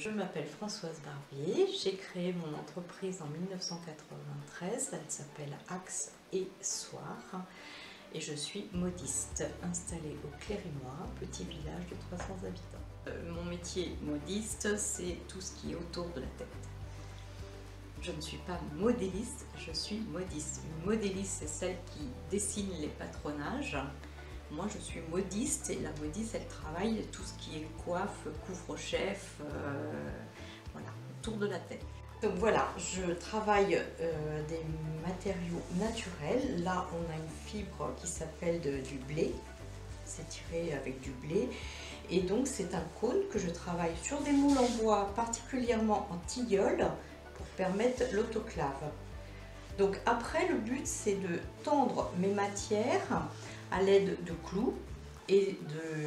Je m'appelle Françoise Barbier, j'ai créé mon entreprise en 1993, elle s'appelle Axe et Soir et je suis modiste installée au Clérimois, petit village de 300 habitants. Mon métier modiste, c'est tout ce qui est autour de la tête. Je ne suis pas modéliste, je suis modiste. Une modéliste, c'est celle qui dessine les patronages. Moi, je suis modiste et la modiste, elle travaille tout ce qui est coiffe, couvre-chef, voilà, autour de la tête. Donc voilà, je travaille des matériaux naturels. Là, on a une fibre qui s'appelle du blé. C'est tiré avec du blé. Et donc, c'est un cône que je travaille sur des moules en bois, particulièrement en tilleul, pour permettre l'autoclave. Donc après, le but, c'est de tendre mes matières à l'aide de clous et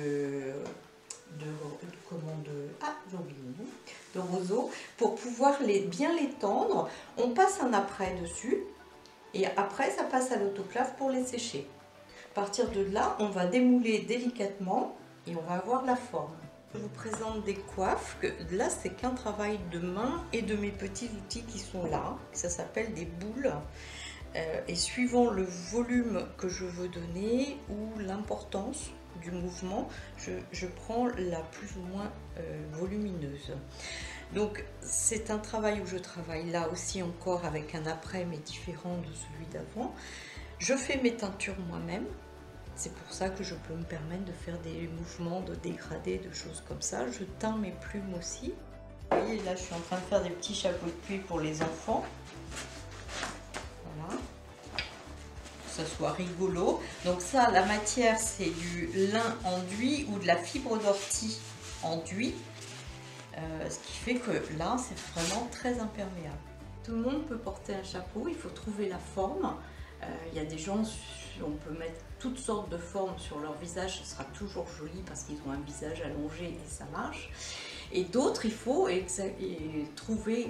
de roseaux pour pouvoir bien les tendre. On passe un apprêt dessus et après ça passe à l'autoclave pour les sécher. À partir de là, on va démouler délicatement et on va avoir la forme. Je vous présente des coiffes, là c'est qu'un travail de main et de mes petits outils qui sont là, ça s'appelle des boules. Et suivant le volume que je veux donner ou l'importance du mouvement, je prends la plus ou moins volumineuse. Donc c'est un travail où je travaille là aussi encore avec un après mais différent de celui d'avant. Je fais mes teintures moi-même. C'est pour ça que je peux me permettre de faire des mouvements de dégradé, de choses comme ça. Je teins mes plumes aussi. Vous voyez, là je suis en train de faire des petits chapeaux de pluie pour les enfants. Voilà. Que ça soit rigolo. Donc ça, la matière, c'est du lin enduit ou de la fibre d'ortie enduit. Ce qui fait que là, c'est vraiment très imperméable. Tout le monde peut porter un chapeau, il faut trouver la forme. Il y a des gens, on peut mettre toutes sortes de formes sur leur visage, ce sera toujours joli parce qu'ils ont un visage allongé et ça marche. Et d'autres, il faut trouver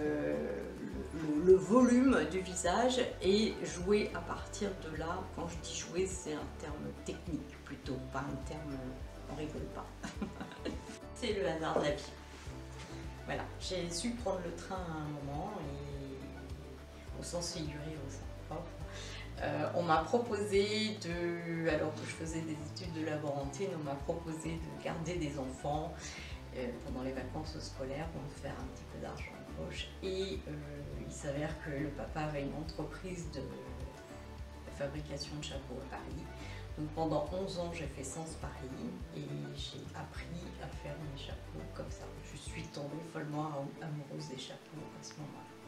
le volume du visage et jouer à partir de là. Quand je dis jouer, c'est un terme technique plutôt, pas un terme, on rigole pas. C'est le hasard de la vie. Voilà, j'ai su prendre le train à un moment, et au sens figuré, au sens propre. On m'a proposé alors que je faisais des études de laborantine, on m'a proposé de garder des enfants pendant les vacances scolaires pour me faire un petit peu d'argent en poche. Et il s'avère que le papa avait une entreprise de fabrication de chapeaux à Paris. Donc pendant 11 ans, j'ai fait Sens Paris et j'ai appris à faire mes chapeaux comme ça. Je suis tombée follement amoureuse des chapeaux à ce moment-là.